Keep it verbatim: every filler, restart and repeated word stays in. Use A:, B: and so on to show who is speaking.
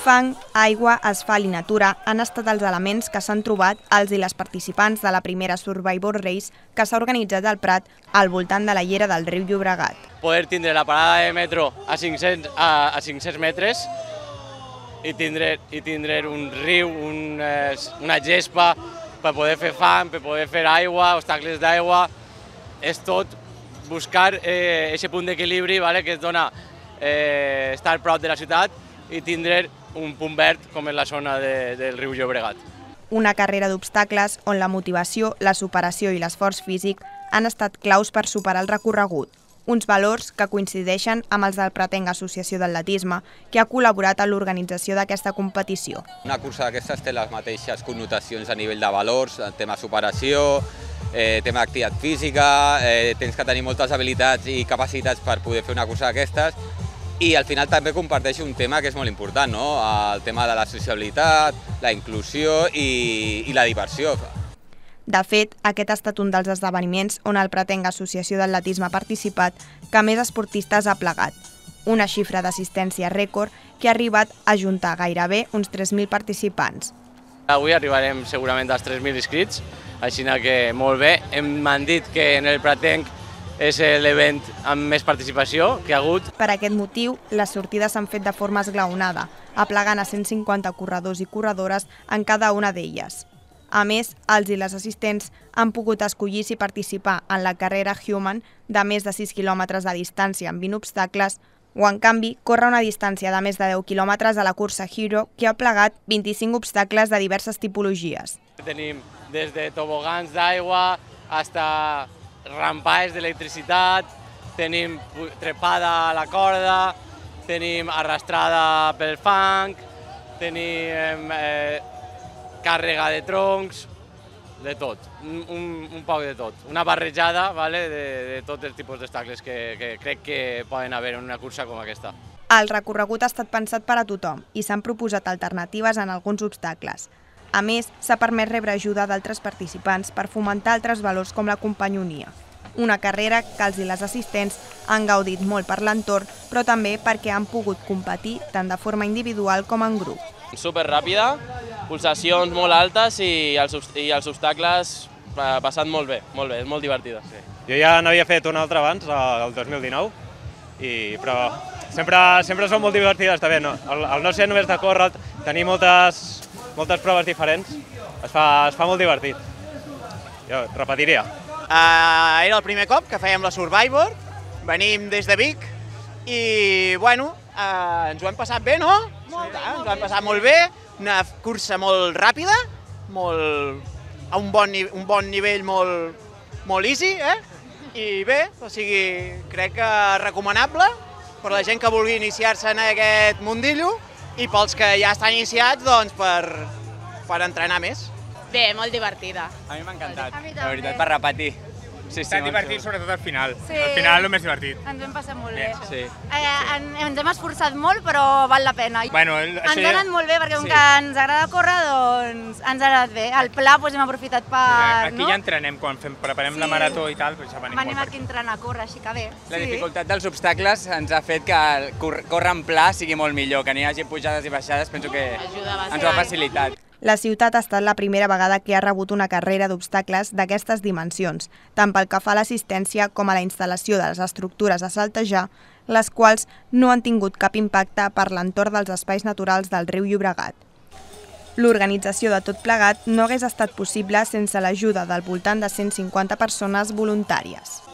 A: Fang, aigua, asfalt i natura han estat els elements que s'han trobat els i les participants de la primera Survivor Race que s'ha organitzat al Prat al voltant de la llera del riu Llobregat.
B: Poder tindre la parada de metro a cinc-cents, a, a cinc-cents metres i tindre, i tindre un riu, un, eh, una gespa per poder fer fang, per poder fer aigua, obstacles d'aigua. És tot buscar aquest eh, punt d'equilibri, vale, que et dona eh, estar prop de la ciutat i tindre un punt verd com és la zona de, del riu Llobregat.
A: Una carrera d'obstacles on la motivació, la superació i l'esforç físic han estat claus per superar el recorregut, uns valors que coincideixen amb els del Pratenc Associació d'Atletisme, que ha col·laborat en l'organització d'aquesta competició.
C: Una cursa d'aquestes té les mateixes connotacions a nivell de valors, tema superació, eh, tema d'activitat física, eh, tens que tenir moltes habilitats i capacitats per poder fer una cursa d'aquestes, i al final també comparteix un tema que és molt important, no? El tema de la sociabilitat, la inclusió i, i la diversió.
A: De fet, aquest ha estat un dels esdeveniments on el Pratenc Associació d'Atletisme ha participat que més esportistes ha plegat. Una xifra d'assistència rècord que ha arribat a juntar gairebé uns tres mil participants.
B: Avui arribarem segurament als tres mil inscrits, així que molt bé. M'han dit que en el Pratenc és l'event amb més participació que ha hagut.
A: Per aquest motiu, les sortides s'han fet de forma esglaonada, aplegant a cent cinquanta corredors i corredores en cada una d'elles. A més, els i les assistents han pogut escollir si participar en la carrera Human de més de sis quilòmetres de distància amb vint obstacles o, en canvi, córrer una distància de més de deu quilòmetres a la cursa Hero, que ha plegat vint-i-cinc obstacles de diverses tipologies.
B: Tenim des de tobogans d'aigua fins a rampalls d'electricitat, tenim trepada a la corda, tenim arrastrada pel fang, tenim eh, càrrega de troncs, de tot, un, un poc de tot. Una barrejada, vale, de, de tots els tipus d'obstacles que, que crec que poden haver en una cursa com aquesta.
A: El recorregut ha estat pensat per a tothom i s'han proposat alternatives en alguns obstacles. A més, s'ha permès rebre ajuda d'altres participants per fomentar altres valors com la companyonia. Una carrera que els i les assistents han gaudit molt per l'entorn, però també perquè han pogut competir tant de forma individual com en grup.
D: Super ràpida, pulsacions molt altes i els, i els obstacles passant molt bé, molt bé, és molt divertida. Sí.
E: Jo ja n'havia fet una altra abans, el dos mil dinou, i, però sempre, sempre són molt divertides també. No? El, el no ser només de córrer, tenir moltes, moltes proves diferents, es fa, es fa molt divertit. Jo repetiria.
F: Uh, era el primer cop que fèiem la Survivor, venim des de Vic i bueno, uh, ens ho hem passat bé, no? Molt bé, ens ho hem passat molt bé, una cursa molt ràpida, molt, a un bon, un bon nivell molt, molt easy, eh? I bé, o sigui, crec que recomanable per la gent que vulgui iniciar-se en aquest mundillo i pels que ja estan iniciats, doncs, per, per entrenar més.
G: Bé, molt divertida.
H: A mi m'ha encantat, la veritat, per repetir. Sí, sí,
I: Tan divertit, sobretot al final.
G: Sí.
I: Al final, el més divertit.
G: Ens hem passat molt bé.
H: Sí.
G: Eh, en, ens hem esforçat molt, però val la pena.
I: Bueno, el,
G: ens ha anat molt bé, perquè com sí. que ens agrada córrer, doncs ens ha anat bé. El pla doncs, hem aprofitat per...
I: Aquí
G: no?
I: ja entrenem, quan fem, preparem sí. la marató i tal, doncs ja venim,
G: venim
I: molt
G: aquí a entrenar a córrer, així que bé.
H: La
G: sí.
H: dificultat dels obstacles ens ha fet que córrer en pla sigui molt millor, que n'hi hagi pujades i baixades, penso que ens ho ha facilitat.
A: La ciutat ha estat la primera vegada que ha rebut una carrera d'obstacles d'aquestes dimensions, tant pel que fa a l'assistència com a la instal·lació de les estructures a saltejar, les quals no han tingut cap impacte per l'entorn dels espais naturals del riu Llobregat. L'organització de tot plegat no hagués estat possible sense l'ajuda del voltant de cent cinquanta persones voluntàries.